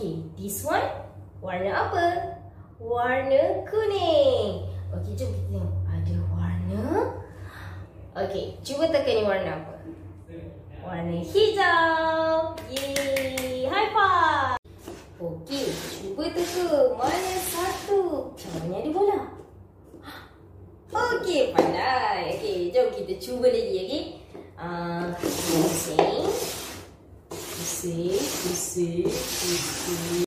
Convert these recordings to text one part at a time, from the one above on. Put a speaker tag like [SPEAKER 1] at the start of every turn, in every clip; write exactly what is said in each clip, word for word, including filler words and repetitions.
[SPEAKER 1] Okay, this one warna apa? Warna kuning. Okay, jom kita tengok. Ada warna. Okay, cuba teka ni warna apa? Warna hijau. Yeay, high five. Okay, cuba teka mana satu. Macam mana ada bola? Okay, pandai. Okay, jom kita cuba lagi. Okay, uh, pusing. Pusing, pusing, pusing.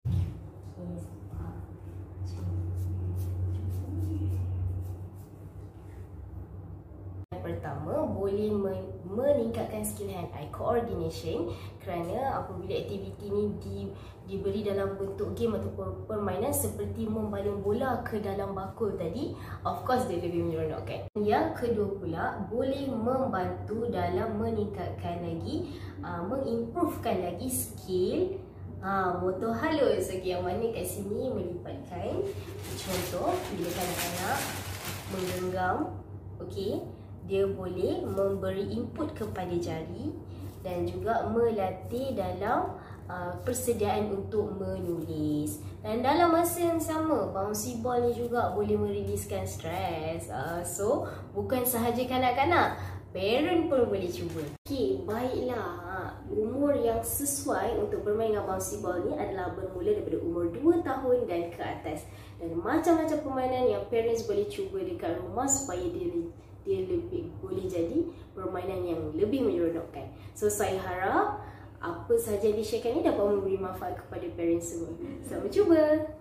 [SPEAKER 1] Pertama, boleh meningkatkan skill hand-eye coordination kerana apabila aktiviti ni di, diberi dalam bentuk game ataupun permainan seperti membaling bola ke dalam bakul tadi, of course dia lebih menyeronokkan. Yang kedua pula, boleh membantu dalam meningkatkan lagi, uh, mengimprovekan lagi skill Ha, motor halus. Okay, yang mana kat sini melibatkan contoh bila kanak-kanak menggenggam, okay, dia boleh memberi input kepada jari dan juga melatih dalam uh, persediaan untuk menulis. Dan dalam masa yang sama, bouncy ball ni juga boleh meriliskan stres. Uh, so, bukan sahaja kanak-kanak, parent pun boleh cuba. Okay, baiklah. Umur yang sesuai untuk bermain dengan bouncy ball ni adalah bermula daripada umur dua tahun dan ke atas. Dan macam-macam permainan yang parents boleh cuba dekat rumah supaya dia dia lebih boleh jadi permainan yang lebih menyeronokkan. So saya harap apa sahaja yang di-sharekan ni dapat memberi manfaat kepada parents semua. Selamat cuba.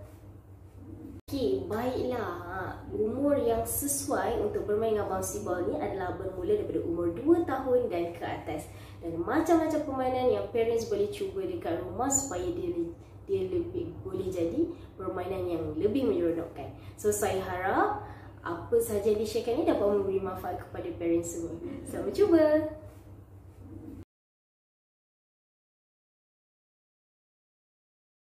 [SPEAKER 1] Okay, baiklah. Umur yang sesuai untuk bermain dengan bouncy ball ni adalah bermula daripada umur dua tahun dan ke atas. Dan macam-macam permainan yang parents boleh cuba dekat rumah supaya dia dia lebih boleh jadi permainan yang lebih menyeronokkan. So saya harap apa sahaja yang di-sharekan ni dapat memberi manfaat kepada parents semua. Selamat cuba.